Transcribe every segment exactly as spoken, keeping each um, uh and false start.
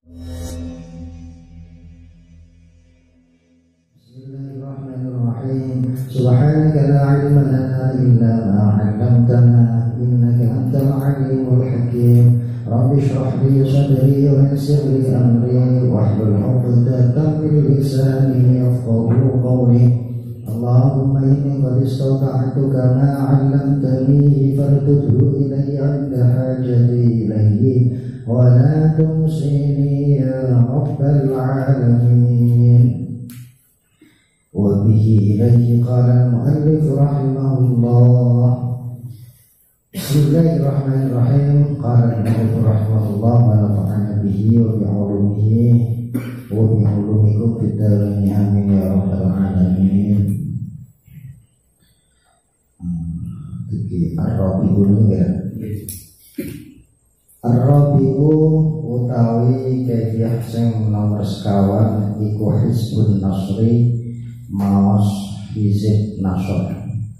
Bismillahirrahmanirrahim. Subhanaka la ilma lana illa ma 'allamtana innaka antal 'alimul hakim. Rabbi shrah li sadri wa yassir li amri wahlul 'uqdatam min lisani yafqahu qawli. Allahumma inni qad istawda'tuka ma 'allamtani fardudhu ilayya 'inda hajati ilayhi wa la tumsini ya rabbal 'alamin. Wa bihi ilayhi qala al-mu'allif rahimahullah. Bismillahirrahmanirrahim. Qala al-mu'allif rahimahullah wa nafa'ana bihi wa bi'ulumihi wa bi'ulumikum fid dharain amin ya rabbal 'alamin. Iki Ar-Rabi'u ya. Ar-Rabi'u utawi kaifiah sing nomor sekawan iku Hizbun Nasri maos hizib nasr.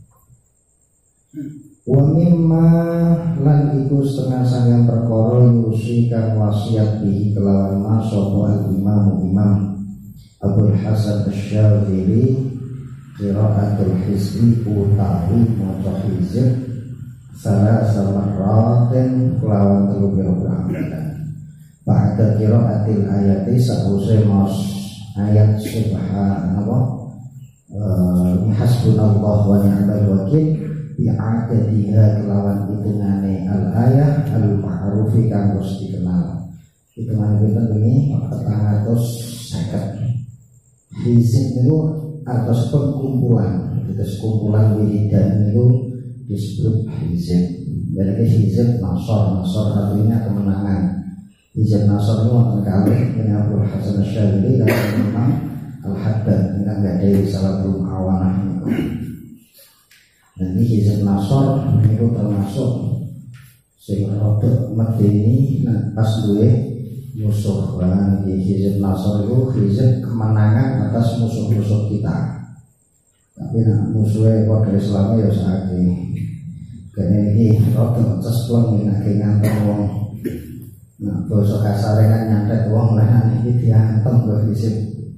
Wa mimma lan iku setengah sangang perkara yusi kang wasiat bihi kelawan masapa al-imam imam Abdul Hasan Asy-Syadzili qiraatul hizbi utawi maca hizib salah samaraten kelawan telu pira-pira ba'da qiraatil ayati sause mas ayat subhanallah Uh, hasbunallah wa ni'mal wakil bi'adadiha kelawan hitungane al-ayah al-ma'rufi kang wis dikenal. Hitungane pinten ini petang atus seket. Hizib itu atas perkumpulan, atas kumpulan wiridan itu disebut hizib. Jadi hizib nasr, nasr artinya kemenangan. Hizib nasr itu wonten kalih Abdul Hasan Asy-Syadzili dan memang Al-Haddad ini enggak dari salah satu awanah. Dan ini hizib nasr itu termasuk sing rodok medeni pas duwe musuh. Nah, di hizib nasr itu hizib kemenangan atas musuh-musuh kita. Tapi nah, musuhnya kode Islam ya sakit. Karena ini rodok cesplong nek nganten wong. Nah, basa kasare kan nyantet wong lah iki diantem kok hizib.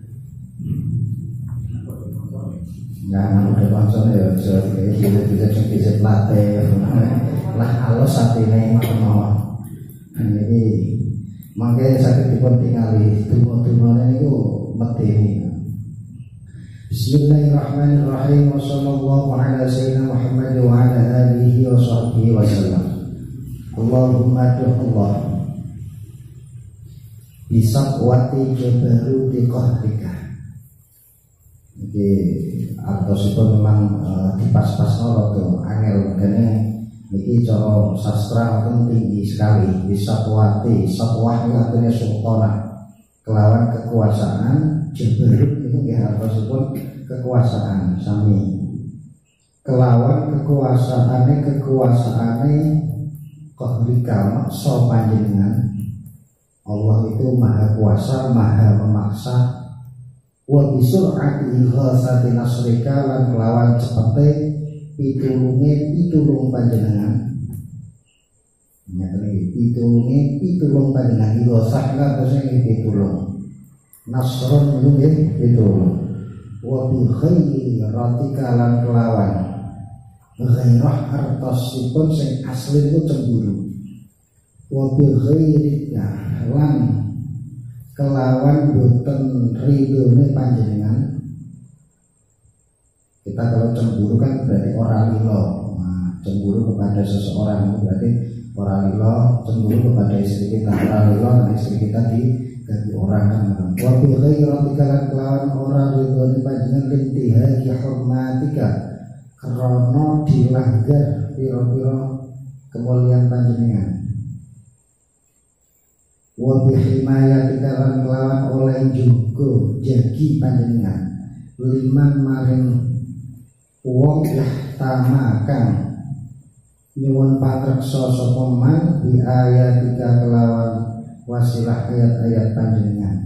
Jangan udah langsung ya bisa bisa bisa bisa latih lah halus satine mau ini mangke sakit dipun tingali tunggu-tunggu niku medeni. Bismillahirrahmanirrahim wa sallallahu ala sayyidina Muhammad wa ala alihi wa sahbihi wa sallam. Allahumma Allah bisaqwati jabaruti qahrika. Jadi artos itu memang uh, dipas-pas nol tuh angel karena ini cara sastra itu tinggi sekali. Bisa kuati satwah itu artinya sultanah kelawan kekuasaan jabarut itu ya artos itu kekuasaan sami kelawan kekuasaane kekuasaane qahrika maksa panjenengan. Allah itu maha kuasa maha memaksa. Wa bisur'ati ghasati nasrika lan kelawan cepete pitulunge pitulung panjenengan. Nyatane pitulunge pitulung panjenengan ghasah lan terus pitulung. Nasrun itu nggih pitulung. Wa bi khairatika lan kelawan ghairah artosipun sing asli itu cemburu. Wa bi ghairika lan kelawan boten ridhone panjenengan. Kita kalau cemburu kan berarti orang lilo. Nah, cemburu kepada seseorang itu berarti orang lilo, cemburu kepada istri kita, orang lilo dan istri kita diganti orang kan. Wa bi ghairatika lan kelawan orang ridhone panjenengan lintihai hormatika karena dilanggar pira-pira kemuliaan panjenengan. Wa bihimayatika lan kelawan oleh juga jagi panjenengan liman maring wong yahtamakan nyuwun patreksa sapa man bi ayatika kelawan wasilah ayat-ayat panjenengan.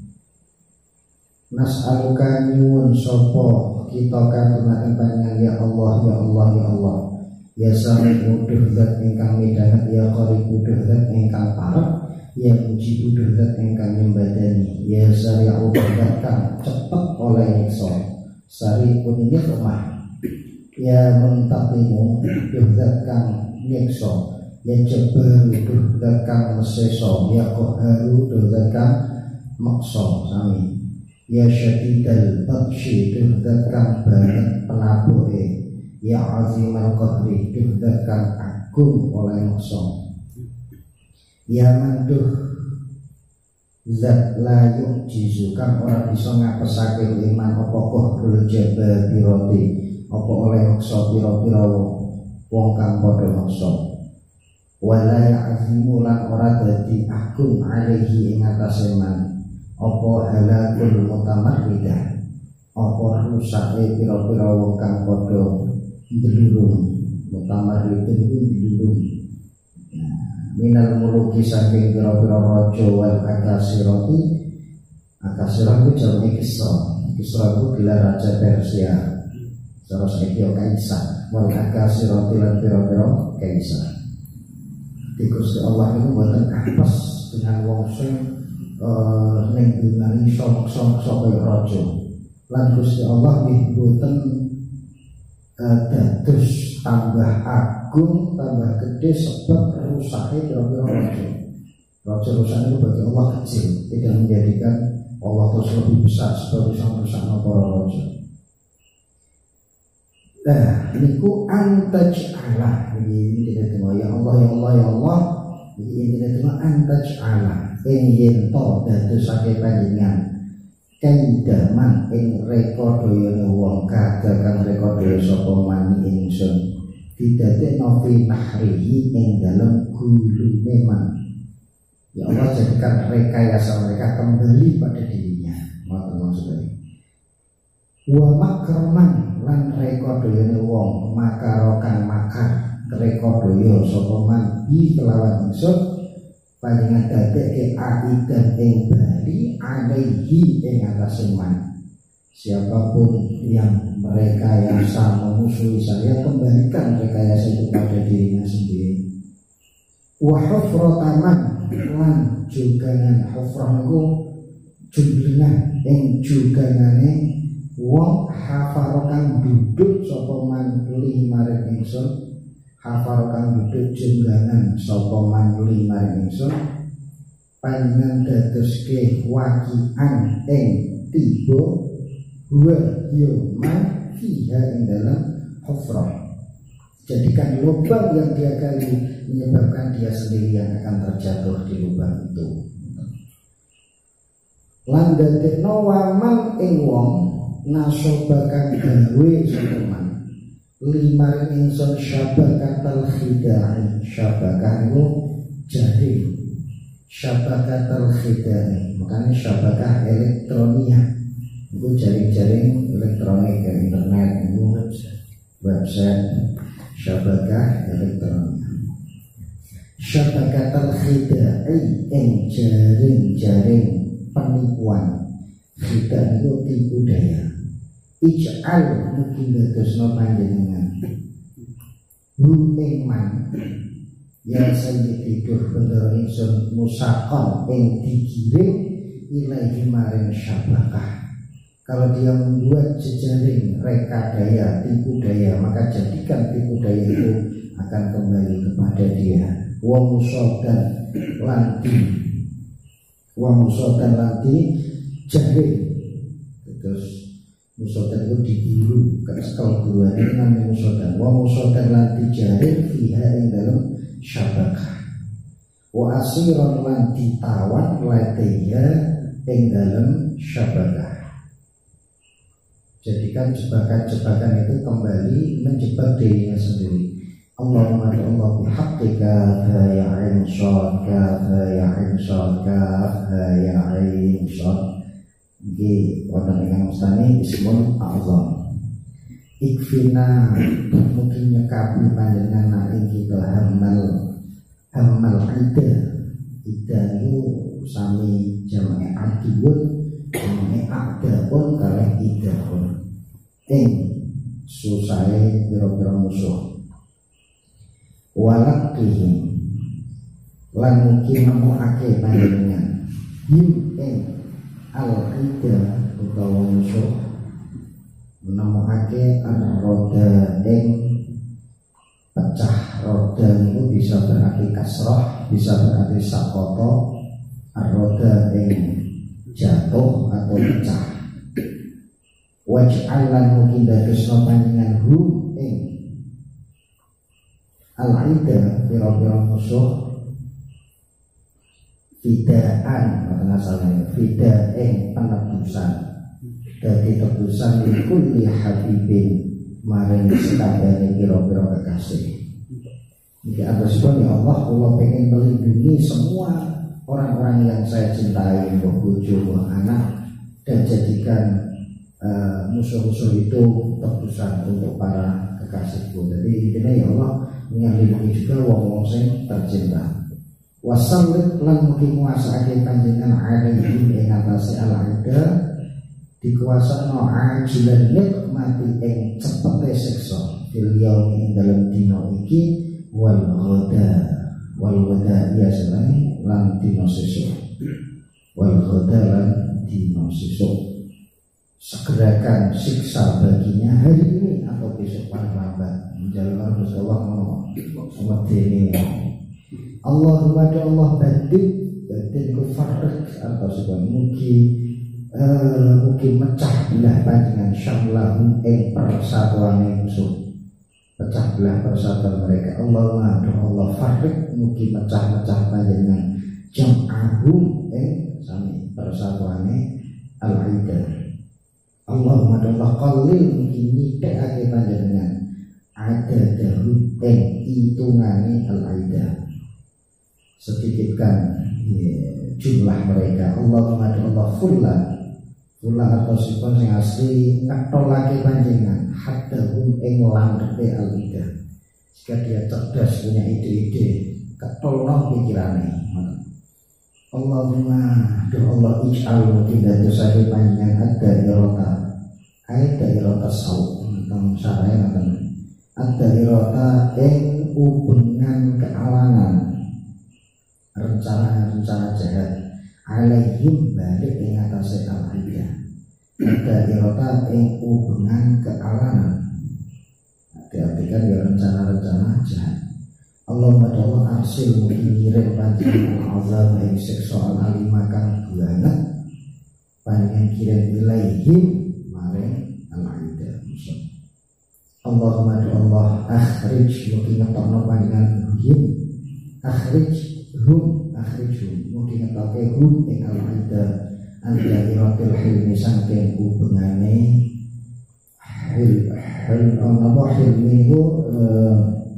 Nas'aluka nyuwun sapa kita kagungan panjenengan ya Allah ya Allah ya Allah ya sami uduh zat ingkang midanget ya qarib uduh zat ingkang parek ya mujibu durdat ingkang nyembadani, ya sari'u durdat kang cepet oleh nyiksa, sari'un nikmah, ya muntaqimu durdat kang nyiksa, ya jabaru durdat kang meseso, ya qaharu durdat kang maksa sami, ya syadidal batshi durdat kang banget penabuhe, ya azimal qadri durdat kang agung oleh maksa, ya manduh zat la yu'jizu kang ora bisa ngapesake iman apa qahrul jababirati apa oleh maksa pira-pira wong kang padha maksa, wala ya'zimu lan ora dadi agung alaihi ing atase man apa halakul mutamarridah apa rusake pira-pira wong kang padha ndelurung. Mutamarrid itu ndelurung minal muluki saking pira-pira raja wal akasirati. Akasirah itu jawane Kisra. Kisra itu gelar raja Persia, terus iki kaisar. Wal akasirati lan pira-pira kaisar. Gusti Allah itu boten apes dengan wong sing uh, ning dunyane iso maksa-maksa kaya raja. Lan Gusti Allah nggih boten uh, dados tambah agung, tambah gede sebab rusaknya kira-kira raja. Raja rusaknya itu bagi Allah kecil, tidak menjadikan Allah terus lebih besar sebab bisa merusak para raja. Nah, niku antaj Allah. Ini kita tengok ya Allah, ya Allah, ya Allah. Ini kita tengok antaj Allah. Ingin to dadosake panjenengan kaidaman ing rekodayane wong kadang kang rekodaya sapa man ingsun didadekno fi nahrihi ing dalem gulune man. Ya Allah jadikan rekayasa mereka kembali pada dirinya. Ngoten maksudnya. Wa makraman lan rekodayane wong makarokan makar rekodaya sapa man bi kelawan ingsun panjenengan dadekke aidan ing bali alaihi ing atase man. Siapapun yang merekayasa memusuhi saya, kembalikan rekayasa itu pada dirinya sendiri. Wa hufrataman lan jugangan hufrah niku jumlingan ing jugangane wong hafarokan duduk sapa man li maring ingsun. Hafarokan duduk junggangan sapa man li maring ingsun panjenengan dadoske wakian ing tiba wa yo man fiha ing dalam hufrah. Jadikan lubang yang dia gali menyebabkan dia sendiri yang akan terjatuh di lubang itu. Lan dadekno waman ing wong nasobakan gawe sapa lima insun syabakatal khidai. Syabakah itu jaring, syabakatal khidai makanya syabakah elektronia itu jaring-jaring elektronik dan internet itu website. Syabakah elektronik syabakatal khidai ing jaring-jaring penipuan. Khidai itu tipu daya. Ij'al mungkin dadosno panjenengan hu ing man ya sayyidi dur bendera ingsun musaqal ing digiring ilahi maring syabakah. Kalau dia membuat jejaring reka daya, tipu daya, maka jadikan tipu daya itu akan kembali kepada dia. Wa musodan lanti wa musodan lanti jaring. Terus musodan itu diburu, kalau buruan ini namanya musodan. Wa musodan lanti jaring fiha ing dalam syabakah. Wa asiron lanti tawan lataiha ing dalam syabakah. Jadikan jebakan-jebakan itu kembali menjebak dirinya sendiri. Allahumma Allah bihaqqika ya ain shad ka ya ain shad ka ya ain shad. Iki wonten ingkang mustani ismun a'zam. Ikfina mungkin nyekapi panjenengan ing kita hamal hamal ida. Ida itu sami jamae adibun jamae adabun kalih ida pun ing susahe pira-pira musuh. Walakihim lan mugi nemokake panjenengan him ing al-ida utawa musuh, nemokake ar-roda ing pecah. Roda itu bisa berarti kasrah, bisa berarti sakoto. Ar-roda ing jatuh atau pecah. Waj'alan mugi dadosna panjenengan hum ing al-ida pira-pira musuh fidaan, kata asalnya fida ing penebusan, dadi tebusan di kulli habibin maring sekabehane pira-pira kekasih. Jika atas ya Allah, Allah pengen melindungi semua orang-orang yang saya cintai, bojo, anak, dan jadikan uh, musuh-musuh itu tebusan untuk para kekasihku. Jadi intinya ya Allah melindungi juga wong-wong sing tercinta. Wasallit lan mugi nguasake panjenengan alaihim ing atase al-ida, dikuasakno ajilan nikmati ing cepete siksa fil yaumi ing dalem dina iki wal ghada wal ghada ya selain lan dina sesuk wal ghada lan dina sesuk. Segerakan siksa baginya hari ini atau besok paling lambat. Menjalankan Rasulullah Muhammad ini. Allahumma do Allah badik badik kufarik atau sebuah mugi uh, mugi mecah belah panjenengan syamlahum ing persatuan musuh, pecah belah persatuan mereka. Allahumma do Allah farik mugi mecah-mecah panjenengan jam'ahum ing sami persatuane al-ida. Allahumma do Allah qalil mugi nyithikake panjenengan ada dahum ing hitungane al-ida, sedikitkan ya, jumlah mereka. Allahumma Allah fulan fulan atau sifat yang asli ngetolake panjenengan haddahum ing landhepe al-ida. Jika dia cerdas punya ide-ide ketolong pikirane. Allahumma do Allah ij'al tidak dosake panjenengan ada irota ada irota sau tentang syara'e ngoten ada irota ing hubungan kealanan rencana-rencana jahat alaihim balik ing atase al-ida ada irota ing hubungan kealanan, diartikan ya rencana-rencana jahat. Allahumma Allah arsil mungkin ngirim panjenengan azab ing siksa al-alimah kang banget panjenengan kirim ilaihim maring al-ida musuh. Allahumma Allah akhrij mungkin ngetokno panjenengan him akhrij hum akhrijhum mungkin ngetake hum ing al-ida al-iratil hilmi saking hubungane hil hil apa hilmi itu uh,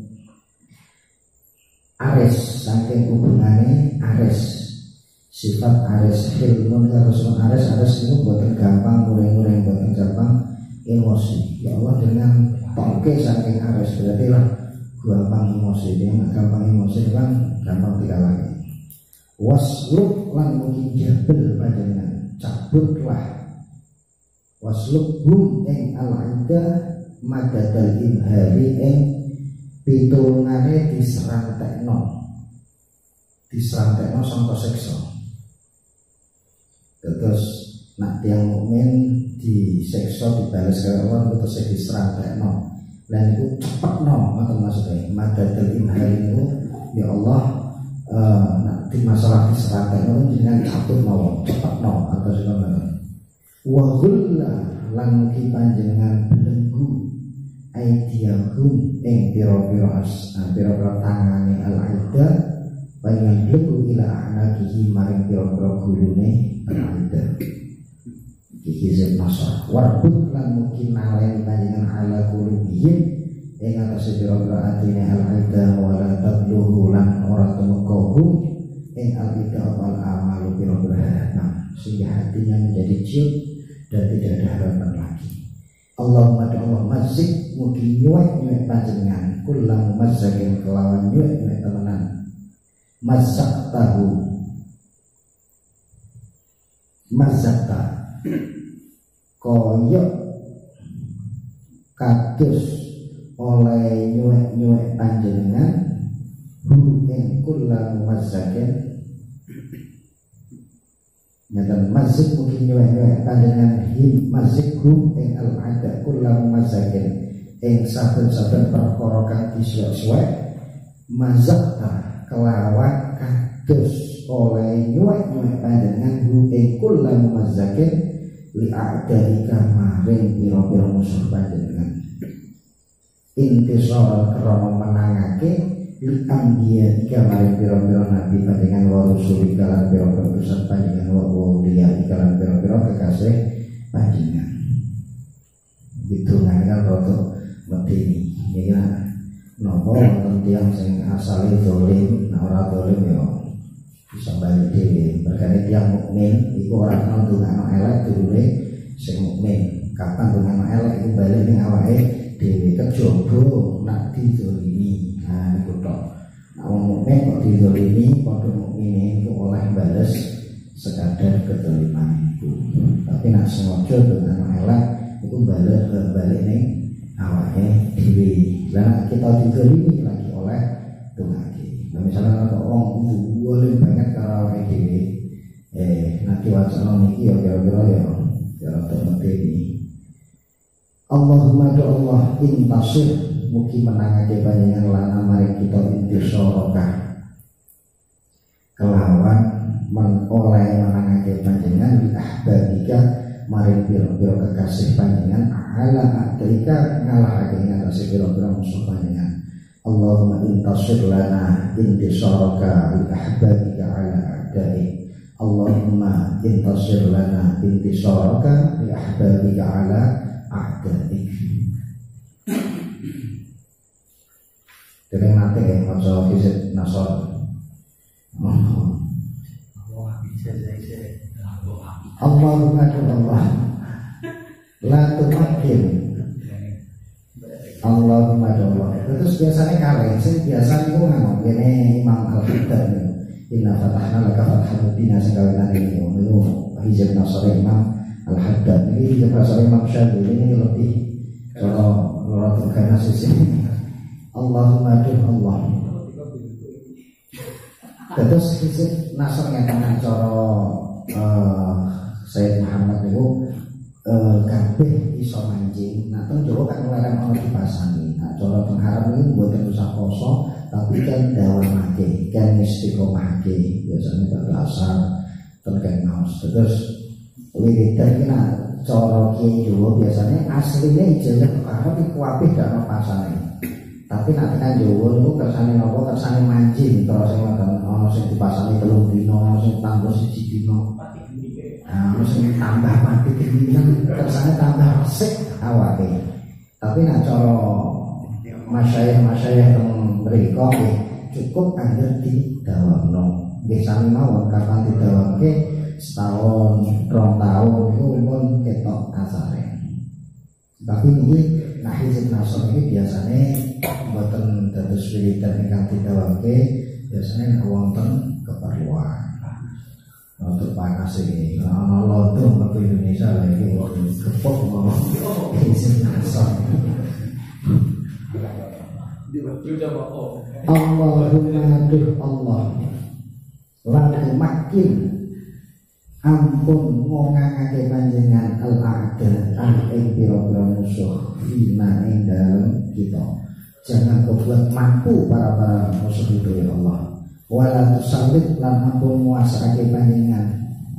ares saking hubungane ares sifat ares hilmun harus ares ares itu buatan gampang mureng-mureng buatan gampang emosi. Ya Allah dengan toke saking ares berarti lah gampang emosi, dia nggak gampang emosi kan gampang tidak lagi. Wasluk lan mungkin jabel panjenengan cabutlah wasluk hum ing al-ida madadal imhari ing pitulungane diserantekno diserantekno sangka siksa. Terus nak tiang mukmin disiksa dibalas karo Allah terus diserantekno. Dan itu cepat no, atau maksudnya madadal imhari itu ya Allah uh, nanti masalah diserantai itu jangan cabut no, cepat no atau sebagainya. Wahulla lan mugi panjenengan belenggu aidiyahum ing pira-pira pira-pira tangane al-ida panjenengan belenggu ila anakihi maring pira-pira gulune al-ida. Kizib nasar warbut lan mungkin nalen panjenengan ala kulubihim ing atase pira-pira atine al-ida wala tabluhu lan ora temukohu ing al-ida wal amalu pira-pira harapan sehingga hatinya menjadi ciut dan tidak ada harapan lagi. Allahumma Allah masjid mungkin nyuek-nyuek panjenengan kulang mazzakin kelawan nyuek-nyuek temenan masak tahu mazakta koyok kados oleh nyuek-nyuek panjenengan hu ing kulla mumazzakin nyata mazik mungkin nyuwek-nyuwek panjenengan him mazik hum ing al-ada kulla mumazzakin ing saben-saben perkara kang disuwek-suwek mazakta kelawan kados oleh nyuwek-nyuwek panjenengan hum ing kulla mumazzakin li a'daika maring pira-pira musuh panjenengan intisar krana menangake li ambiya ika maring pira-pira nabi panjenengan wa rusul lan pira-pira utusan panjenengan wa awliya lan pira-pira kekasih panjenengan. Gitu kan roto medeni iki nopo wonten tiyang sing asale dolim nek ora dolim ya bisa balik dhewe. Berkane tiyang mukmin iku ora kena ndongakno elek dulure sing mukmin. Kapan ndongakno elek iku balik ning awake dhewe kejaba nak dizalimi. Nah niku tok. Nek wong mukmin kok dizalimi padha mukmine iku oleh bales sekadar kedzaliman iku. Tapi nek sengaja ndongakno elek iku balik balik ning awake dhewe. Lah kita dizalimi lagi oleh dongake. Nah misalnya ada orang boleh banget karo awake dhewe eh nanti wacana niki ya kira-kira ya ya rada medeni. Allahumma do Allah intasir mugi menangake panjenengan lana mari kita intisyaraka kelawan menoleh menangake panjenengan di ahbabika mari pira-pira kekasih panjenengan ala atrika ngalahake ngatasi pira-pira musuh panjenengan. Allahumma intasir lana intisaraka li ahbabika ala a'daik. Allahumma intasir lana intisaraka li ahbabika ala a'daik. Dereng nate ya maca fisik nasor. Allahumma Allah la tumakin Allahumma Allah. Terus biasanya kaleng sih biasa itu ngomong ini Imam Al-Haddad inna fatahna laka fathan mubina sekawinan ini itu hijab nasr Imam Al-Haddad ini hijab nasr Imam Syafi'i ini lebih kalau lorot karena sisi Allahumma Allah. Terus hijab nasrnya kan cara Sayyid Muhammad itu kabeh iso mancing. Nah teng Jawa kan larang ana dipasani. Nah cara teng Arab iki mboten usah poso, tapi kan dawamake, kan istiqomahake. Biasane pada asar terkait naos. Terus wiridan iki nak cara ki Jawa biasane asline ijazah Arab iku apik dak ono pasane. Tapi nak tekan Jawa niku kersane napa kersane mancing terus sing ana sing dipasani telung dina, sing tambah siji dina. Nah, mesti tambah mati keinginan, kesannya tambah resik awake. Tapi nak cara masyayikh-masyayikh yang mereka cukup anggar di dawamno. Nggih sami mawon kapan didawamke setahun, rong tahun itu pun ketok asare. Tapi ini nah hizib nasr ini biasanya mboten dados wiridan ingkang didawamke, biasanya wonten keperluan. Untuk panas ini, kalau lontong ke Indonesia lagi waktu kepok mau izin nasar. Allahumma duh Allah, lalu makin ampun ngongangake panjenengan al-ada ing pira-pira musuh fina ing dalem kita. Jangan kau buat mampu para para musuh itu ya Allah. Wala tusallit lan ampun muasake panjenengan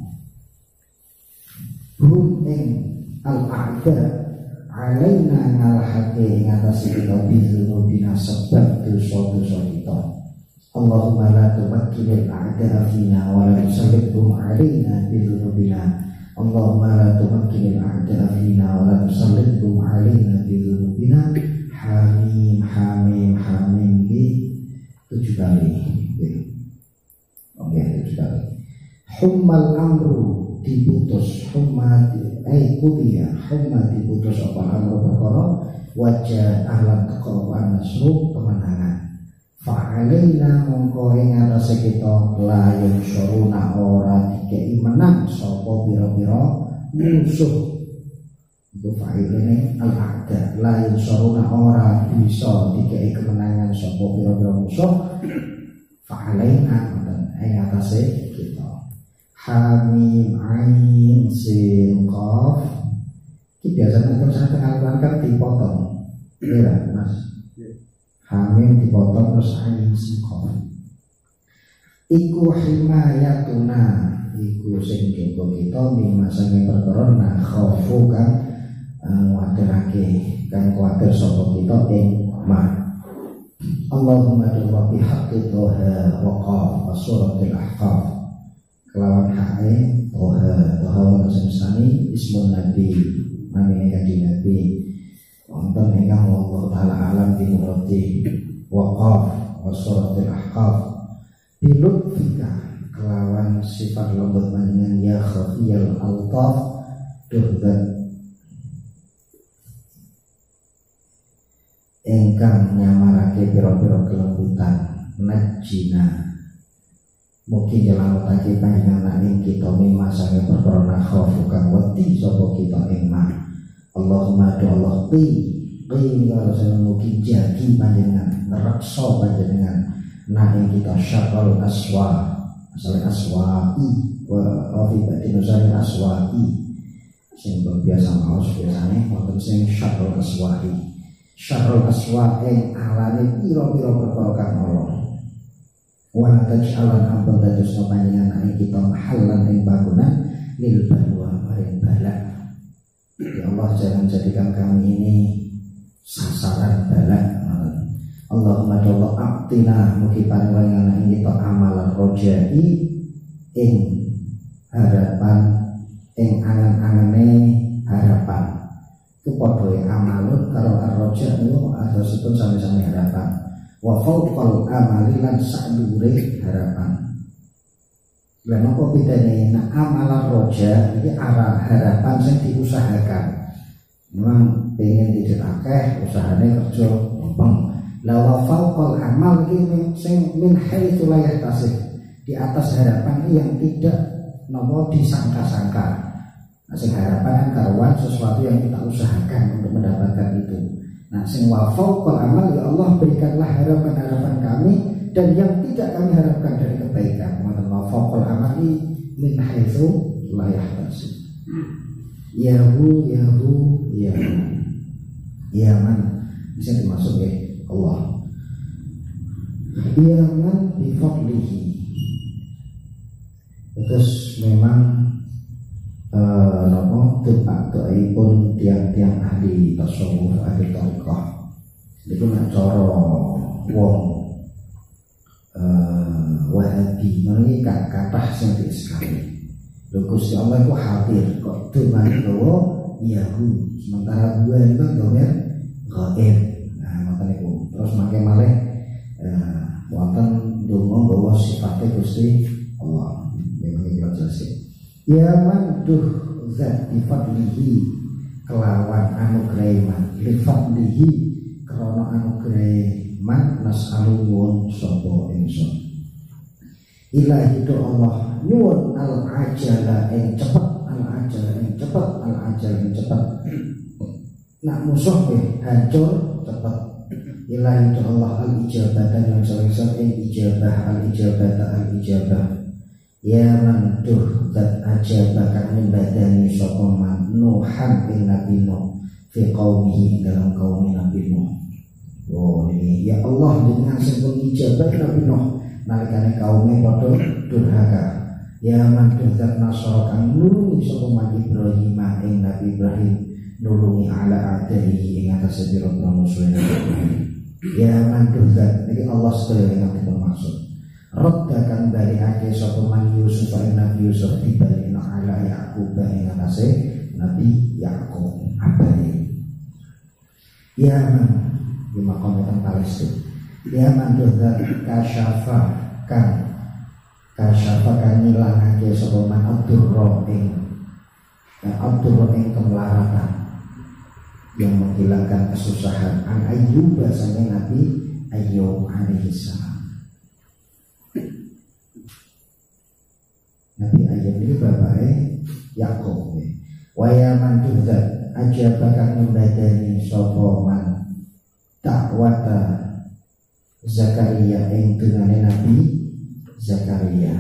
hum ing al-a'da alaina ngalahake ngatasi kita bizunubina sebab dosa-dosa kita. Allahumma la tumakkinil a'da fina wa la tusallithum alaina bizunubina. Allahumma la tumakkinil a'da fina wa la tusallithum alaina bizunubina. Hamim hamim hamim di tujuh kali. Oke, tujuh kali. Hummal amru diputus, humma eh kudiya, humma diputus apa amru perkara wajah alam teko nasru kemenangan. Fa'alaina mongko ing atase kita la yusyuruna ora dikei menang sapa pira-pira musuh. Itu fa'ilane al-a'da la yusyuruna ora bisa dikei kemenangan sapa pira-pira musuh fa'alaina dan ing atase kita. Hamim ain sin qaf. Iki biasanya terus Al-Quran kan dipotong. Iya, Mas. Hamim dipotong terus ain sin qaf. Iku himayatuna, iku sing jaga kita mimma sange perkara na khaufu kang nguatirake kang kuatir sapa kita ing ma. Allahumma jalla bi haqqi toha wa qaf wa suratil ahqaf. Kelawan hae toha toha wa sami ismun nabi nami kanjeng nabi wonten ingkang Allah taala alam di murati wa qaf wa suratil ahqaf bilutfika kelawan sifat lembut panjenengan ya khafiyal altaf duhdan engkang nyamarake pira-pira kelembutan najina mungkin nyelametake panjenengan ing kita mimma sange perkara khaufu kang wedi sapa kita ing ma. Allahumma do Allah qi qi ngarasan mungkin jagi panjenengan ngreksa panjenengan nah ing kita syarrul aswa asal aswa'i wa rafi batin usari aswa'i sing biasa maos biasane wonten sing syarrul aswa'i syarrul aswa'i alane pira-pira perkara kang ala wa taj'alan ampun dadosna panjenengan ing kita mahallan ing bangunan lil balwa maring bala. Ya Allah jangan jadikan kami ini sasaran bala. Allahumma jalla aqtina mugi paringan ing kita amalan rojai ing harapan ing angan-angane harapan. Itu padha amalun karo arroja niku adosipun sami-sami harapan. Wa fawqal amali lan sadure harapan. Lah napa bedane nek amalan roja iki arah harapan sing diusahakan. Memang pengen didik akeh usahane kerja gampang. La wa fawqal amal iki sing min haitsu la yahtasib di atas harapan yang tidak napa disangka-sangka. Nah, sing harapan kan karuan sesuatu yang kita usahakan untuk mendapatkan itu. Nah, sing wa fawqal amal ya Allah berikanlah harapan-harapan kami dan yang tidak kami harapkan dari kebaikan. Maka wa fawqal amali min haitsu la yahtasib. Yahu yahu ya. Ya man bisa dimasuk ya Allah. Ya man bi fadlihi. Terus memang Uh, nopo doa doai pun tiang-tiang ahli tasawuf ahli tariqah itu nak coro wong uh, wahabi ini kata sing sekali lho Gusti Allah itu hadir kok doa doa yahu sementara dua itu doa gaib. Nah ngoten niku terus makai malih uh, wonten donga bahwa sifatnya Gusti Allah memang iki jelas. Ya man duh zat bifadlihi kelawan anugerah man bifadlihi karena anugerah man nas'alun sopo insun ilahi do Allah nyuwun al ajala yang cepat al ajala yang cepat al ajala yang cepat nak musuh ke hancur cepat ilahi do Allah al ijabah yang selesai yang ijabah al ijabah al ijabah. Ya man duh dat aja bakal membadani sokoman Nuhan bin Nabi Nuh fi qaumihi dalam kaum Nabi Nuh. Oh ini ya Allah dengan sebut ijabah Nabi Nuh nalikane kaumnya padha durhaka. Ya man duh dat nasara kang nulungi sokoman Ibrahim ing Nabi Ibrahim nulungi ala adaihi ing atas sira-sira musuh Nabi. Ya man duh dat iki Allah sekali yang bermaksud Roddakan balik ake sopo man Yusuf ay Nabi Yusuf dibalik na ala Ya'qub ay nase Nabi Ya'qub abadi. Ya man di makamatan Palestina. Ya man dohda kasyafa kan kasyafa kan nilang ake sopo man Abdurro ing Abdurro ing kemelaratan yang menghilangkan kesusahan an Ayyub bahasanya Nabi Ayyub alaihi salam. Nabi Ayyub ini bapaknya Ya'qub. Wa ya man tudzat aja bakal membadani sapa man takwata Zakaria ing dungane Nabi Zakaria.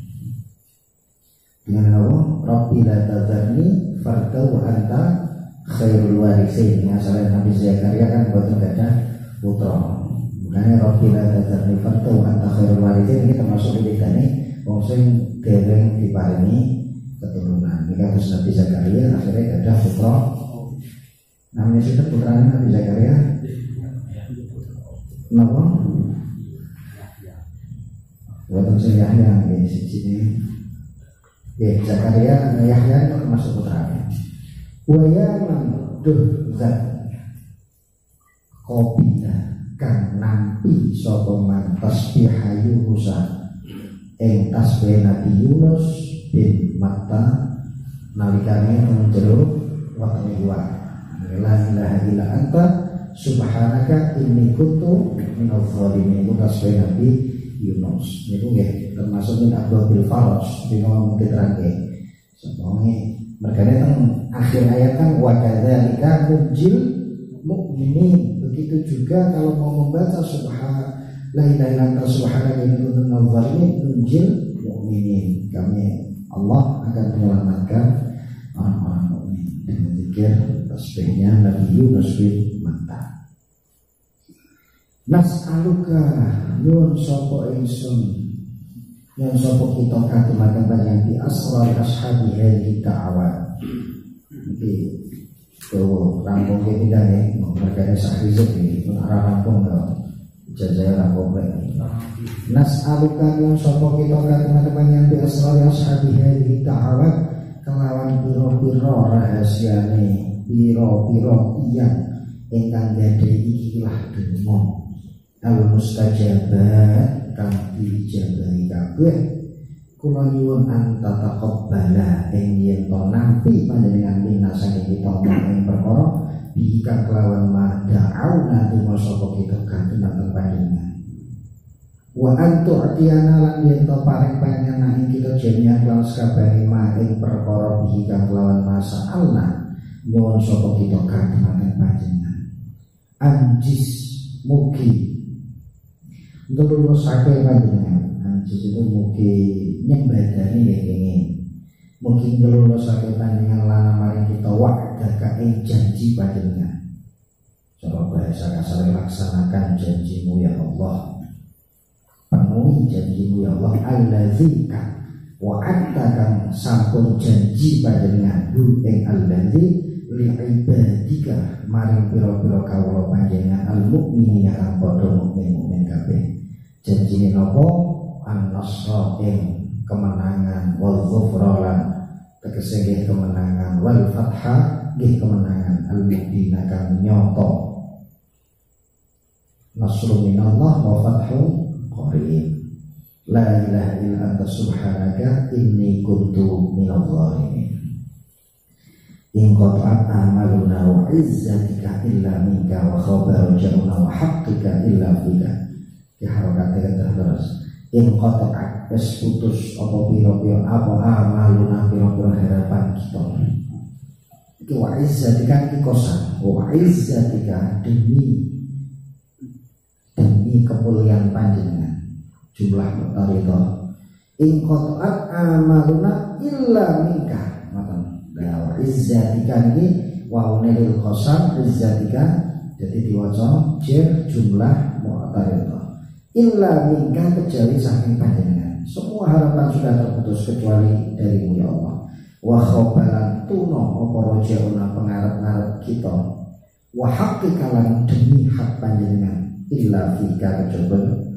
Dengan Allah, Rabbi la tadharni farda wa anta khairul warithin. Masalah Nabi Zakaria kan boten gadah putra. Makanya Rabbi la tadharni farda wa anta khairul warithin ini termasuk wiridane wong sing dereng diparingi keturunan. Ini kados Nabi Zakaria akhirnya gadah putra. Namanya sinten putrane Nabi Zakaria? Napa? Boten sing Yahya nggih siji. Ya, Zakaria Yahya itu termasuk putranya. Wayaman duh zat kopi kang nampi sapa man tasbihayu husa ing tasbih Nabi Yunus bin Matta nalikane menjero wetenge wa la ilaha illa anta subhanaka inni kuntu minadh dhalimin. Itu tasbih Nabi Yunus itu nggih termasuk min abdul faros di ngomong diterangke semoga mergane teng akhir ayat kan wa kadzalika nunjil mukminin. Begitu juga kalau mau membaca subhan la ilaha illa anta subhanaka inni kuntu minadh dhalimin nunjil mukminin, kami Allah akan menyelamatkan orang-orang mukmin dengan zikir tasbihnya Nabi Yunus bin Matta. Nas'aluka nyun sapa ingsun nyun sapa kita kagemaken panjenengan di asrar ashabi hadhihi da'awat. Iki to rampung iki ndane mergane sak hizib iki ora rampung kok jajal rampung iki. Nas'aluka nyun sapa kita kagemaken panjenengan di asrar ashabi hadhihi da'awat kelawan pira-pira rahasiane pira-pira tiyang ingkang gadhe ikilah donga al-mustajabat kang dijabahi kabeh. Kula nyuwun anta taqabbala ing yen to nampi panjenengan minasane kita ing perkara bika kelawan mada'auna donga sapa kita kanthi nang panjenengan. Wa antu atiana lan yen to paring panjenengan ing kita jenya kelawan sakabehane ma ing perkara bika kelawan masa Allah nyuwun sapa kita kanthi nang panjenengan. Anjis mugi ngelurusake panjenengan. Anjis itu mugi nyembadani ya kenging. Mugi ngelurusake panjenengan lan maring kita wa'daka ing janji panjenengan. Cara bahasa kasar laksanakan janjimu ya Allah. Penuhi janjimu ya Allah alladzika wa'adaka sampun janji panjenengan hu ing alladzi li'ibadika maring pira-pira kawula panjenengan al-mukminin kang padha mukmin-mukmin kabeh. Janjine napa? An-nasra ing kemenangan wal ghufran tegese nggih kemenangan wal fatha nggih kemenangan al-mubin kang nyata. Nasrun minallah wa fathun qarib. La ilaha illa anta subhanaka inni kuntu minadh dhalimin. In qata'at amaluna wa izzatika illa minka wa khabaru jamuna wa haqqika illa fika. Ki harokate terus. In qata'at wis putus apa pira-pira apa amaluna pira-pira harapan kita. Iki wa izzatika iki kosan. Wa izzatika demi demi kemuliaan panjenengan. Jumlah mutarida. In qata'at amaluna illa minka. Wa izzatika ini waune lil qasam izzatika jadi diwaca jer jumlah mu'taridah illa minka kecuali saking panjenengan. Semua harapan sudah terputus kecuali darimu ya Allah. Wa khabaran tuno apa rojauna pengarep-arep kita wa haqqikalan demi hak panjenengan illa fika kejaba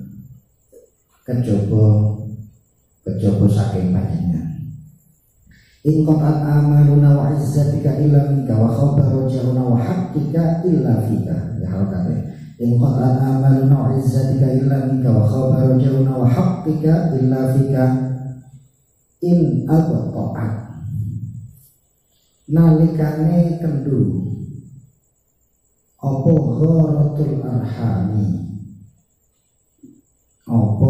kejaba kejaba saking panjenengan. In qata'at amaluna wa izzatika illa minka wa khabaru jaruna wa haqqika illa fika. Ya halakate. In qata'at amaluna wa izzatika illa minka wa khabaru jaruna wa haqqika illa fika. In abta'at nalikane kendu apa gharatul arhami apa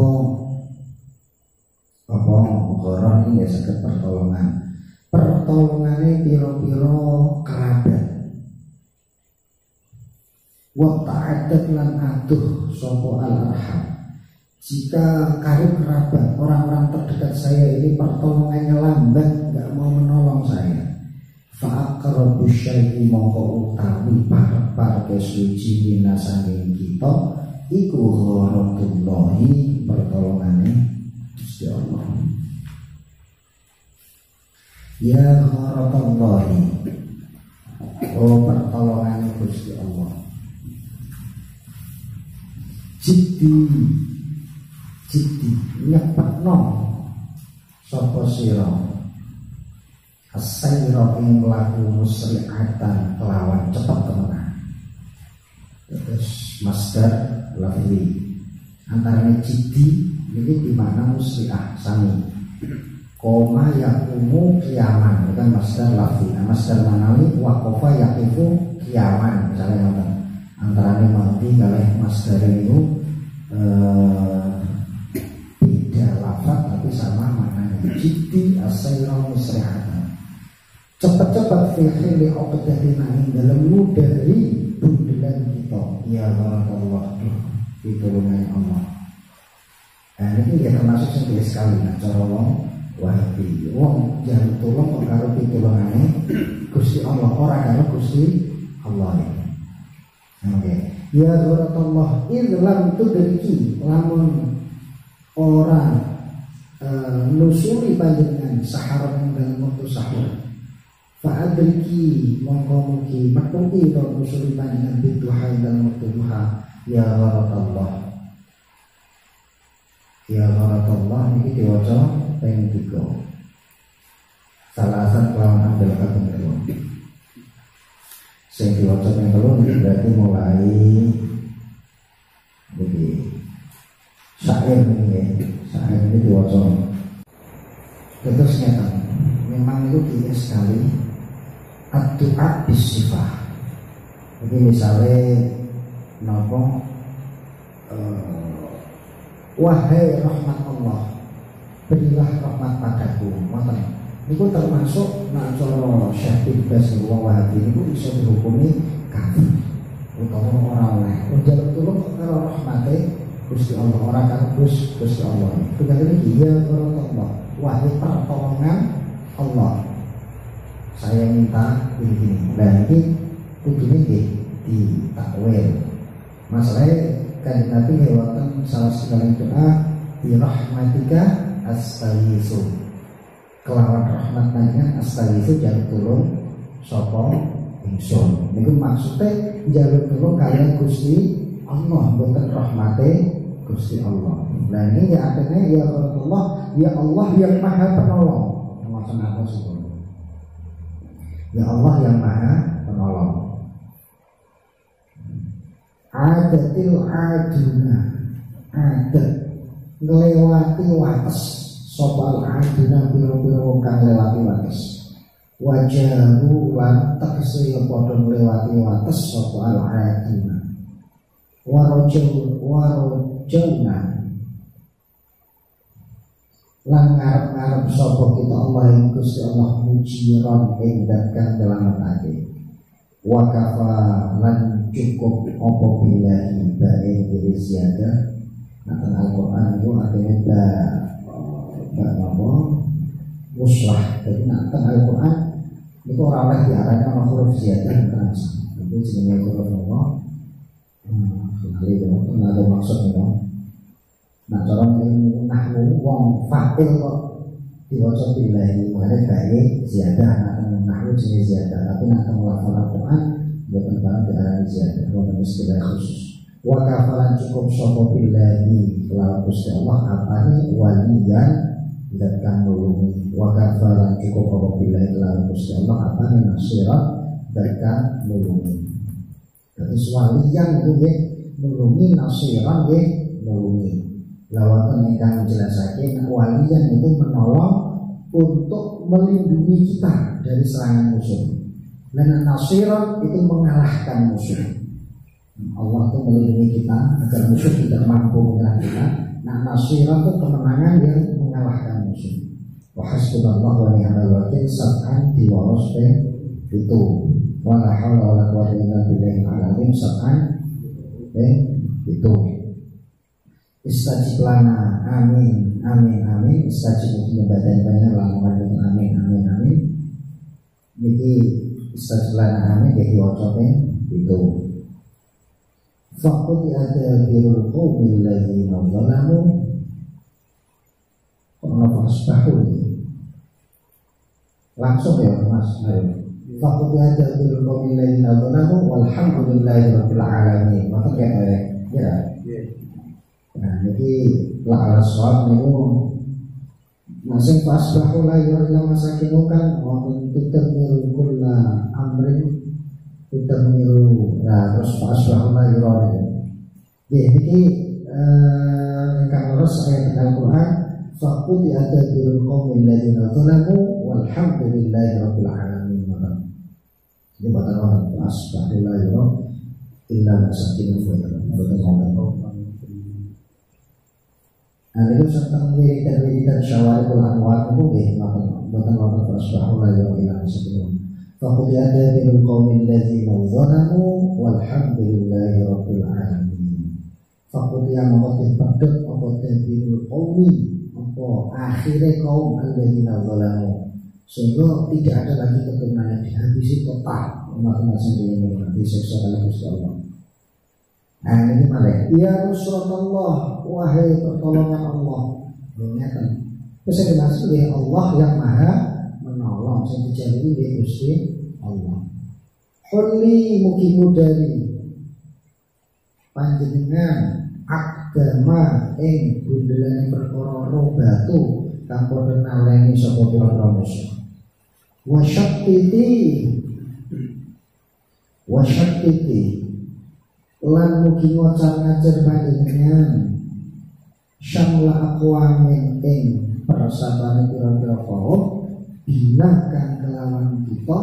apa gharan ini ya saged pertolongan pertolongane piro-piro kerabat wa ta'adat lan atuh sopo al-arham. Jika karib kerabat, orang-orang terdekat saya ini pertolongannya lambat, nggak mau menolong saya, fa'aqrabu syai'i mongko utawi par-par kesuci minasane kita iku gharatullahi pertolongane Gusti Allah. Ya gharatullahi, oh pertolongane Gusti Allah. Jiddi Jiddi nyepetno sapa sira asayra ing mlaku musri'atan kelawan cepet temenan. Terus masdar lafzi antaranya jiddi ini di mana musri'ah sami koma yaqumu qiyaman bukan masdar lafzi. Nah, masdar manawi waqafa yaqifu qiyaman misalnya ngoten. Antaranya mati kalih masdar itu eh, beda lafaz tapi sama maknanya. Jiddi asayra musri'atan, cepat-cepat fikir li oqdatina ing dalam dari bundelan kita. Ya barakallah, pitulungan Allah. Nah ini ya termasuk sendiri sekali. Nah cara wong wahabi, wong jangan tolong kok karo pitulungane Gusti Allah, ora karo Gusti Allah. Oke, ya barakallah, idlam tudriki lamun orang uh, nusuri panjenengan sahar ing dalem wektu sahur. Fa'adriki mongko mugi metuki to nusuri panjenengan biduha dalam waktu duha. Ya barakallah, ya barakallah iki diwaca ping tiga. Salasan kelawan ambil kaping telu. Sing diwaca ping telu berarti mulai iki syair ini, syair ini diwaca. Terus nyata, memang itu tinggi sekali. Ad-du'a bis-sifah. Jadi misalnya nopo uh, wahai rahmat Allah, berilah rahmat padaku. Ngoten. Niku termasuk nak cara Syekh bin Baz wong Wahabi niku iso dihukumi kafir. Utawa ora oleh. Njaluk tulung karo rahmate Gusti Allah, ora karo Gusti Allah. Tunggal iki ya Allah, wahai pertolongan Allah, saya minta ini. Nah ini kudu ini di takwil. Masalahnya kan Nabi lewatan salah sekali doa di rahmatika astaghiitsu. Kelawan rahmat panjenengan astaghiitsu jaluk tulung sapa ingsun. Niku maksudnya jaluk tulung kalian Gusti Allah, bukan rahmate Gusti Allah. Nah ini ya artinya ya Allah, ya Allah yang maha penolong. Maksud apa sih? Ya Allah yang maha penolong. Adatil aduna, adat ngelewati wates. Sopal aduna biro-biro kang lewati wates. Wajahu lan tegese padha nglewati wates sopal aduna. Warojau warojauna lan ngarep-ngarep sapa kita Allah yang Gusti Allah mujiran ing dagang nyelametake. Wa kafa lan cukup apa bila ibae diri siaga. Nah Al-Qur'an itu artinya ba ba apa muslah. Jadi nak Al-Qur'an itu ora oleh diarani ana huruf ziyadah kan. Itu jenenge huruf apa? Jadi itu ada maksud itu. Nah cara ilmu nahwu wong fa'il kok diwaca billahi mengenai baik ziyadah. Nah nahwu jenis ziyadah, tapi nak melafal Al-Quran bukan barang diarani ziyadah, bukan istilah khusus. Wa kafalan cukup sapa billahi lawan Gusti Allah apane waliyan zat kang nulungi. Wa kafalan cukup sapa billahi lawan Gusti Allah apane nasirat zat kang nulungi. Jadi waliyan itu nggih nulungi, nasiran nggih nulungi. Lawatan ingkang menjelasake waliyan itu menolong untuk melindungi kita dari serangan musuh. Dan nasiran itu mengalahkan musuh. Allah itu melindungi kita agar musuh tidak mampu menyerang kita. Nah nasiran itu kemenangan yang mengalahkan musuh. Wa hasbunallahu wa ni'mal wakil sab'an diwaros itu. Wa la haula wa la quwwata illa billahil azim sab'an itu. istajib lana, amin, amin, amin. Istajib untuk badan banyak lakukan amin, amin, amin. Jadi istajib lana, amin. Jadi wajibnya itu. Fakut ada birul qawmil ladzina zalamu qala fasbahu. Langsung ya Mas. Fakut ada birul qawmil ladzina zalamu walhamdulillahi rabbil alamin. Maka kayak ya. Nah, jadi la aswab niku masing fasbahu la ilaha masakin kan wonten tutamiru kulla amrin tutamiru. Nah, terus fasbahu la ilaha. Jadi ingkang leres ayat Al-Qur'an faqul ada bil qaumil ladzina zalamu walhamdulillahi rabbil alamin. Maka ini batal fasbahu la ilaha illa masakin wa nah itu tentang wiridan-wiridan syawarikul anwar itu deh buatan wakil fasbahu la ilaha illa sebelum faqul ada bil qaumil ladzina zalamu walhamdulillahi rabbil alamin. Faqul yang mengotin pedek apa bil qaumi apa akhirnya kaum alladzina zalamu, sehingga tidak ada lagi keturunan yang dihabisi total umat-umat sendiri nanti disiksa oleh Gusti Allah. Nah ini malah ya Rasulullah, wahai pertolongan Allah. Mengingatkan terus yang dimaksud ya Allah yang maha menolong. Yang dijalui ya Gusti Allah. Huli mukimu dari panjenengan agama ing bundelane perkara batu kang padha naleni sapa pira-pira musuh. Wasyattiti wasyattiti lan mugi wacan ngajar panjenengan syamla aqwamin ing persabane pira-pira kaum bila kang kelawan kita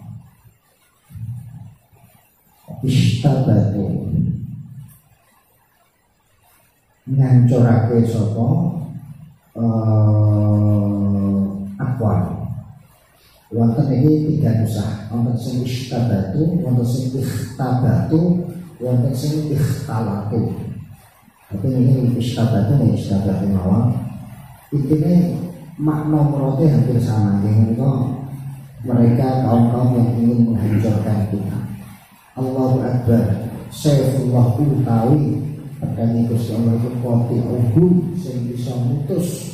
istabatu ngancurake sapa eh aqwam. Wonten iki tiga nusah, wonten sing istabatu, wonten sing ikhtabatu, wonten sing ikhtalatu. Tapi ini istabatu nih istabatu mawon. Intinya makna murade hampir sama. Yang itu mereka kaum-kaum yang ingin menghancurkan kita. Allahu Akbar. Saifullah utawi perkara Gusti Allah itu kopi ugu sing bisa mutus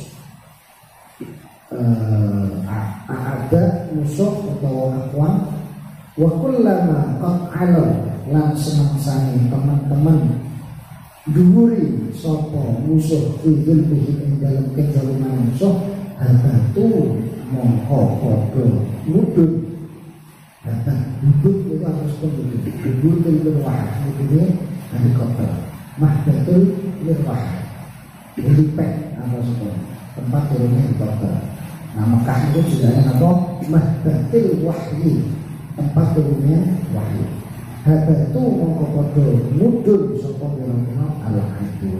ada musuh atau akwam wa kullama qat'ala lan semangsane teman-teman dhuwuri sapa musuh izul bihi ing dalam kezaliman musuh habatu mongko padha mudhun. Kata duduk itu harus penduduk duduk itu luar ini helikopter mahdatul lirwah helipad atau seperti tempat turunnya helikopter. Nah Mekah itu juga ada apa? Mahdatul wahyi, tempat turunnya wahyu. Habatu mongko padha mudhun sapa pira-pira al-adu.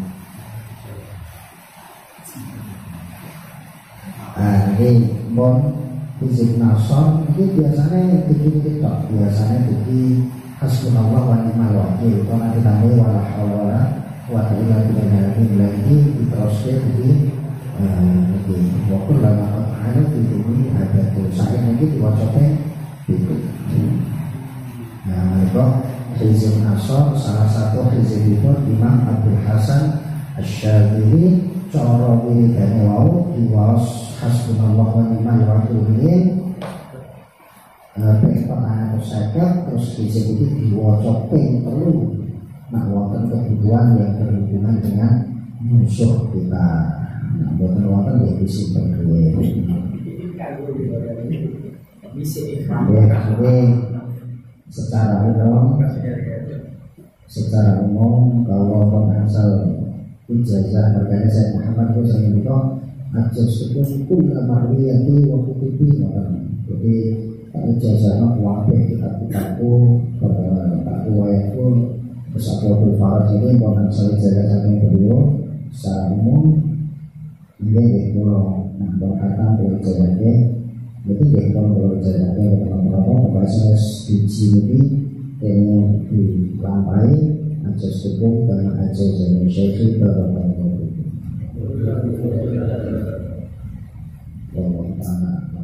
Ah ini bon fizik nasor ini biasanya begini kita biasanya begini hasbunallah wa ni'mal wakil. Kalau kita mulai wala haula wala quwwata illa billah lagi diteruskan begini begini. Waktu lama ada di sini ada tulisan lagi diwajibkan itu. Nah itu fizik nasor salah satu fizik itu Imam Abdul Hasan Asy-Syadzili cara wiridane wau diwaos hasbunallah wa ni'mal wakil ini ping pertanyaan tersebut terus fizik itu diwaca ping telu. Nah wonten kebutuhan yang berhubungan dengan musuh kita. Nah wonten wonten ya fisik berdua. Jadi secara umum secara umum kalau pengasal ijazah berkaitan saya Muhammad itu saya minta ajar sepuluh kulla marwiyati wa kutubi. Jadi ijazahnya wabih kita bukaku Pak Kuwait pun bersatu berfarat ini pengasal ijazah saya beliau secara umum ini kalau nah berkata berijazahnya jadi dia kalau berijazahnya teman-teman pokoknya saya di sini kayaknya dilampai aja sepuh karena aja zaman syekhi barakallahu fikum. Allah ta'ala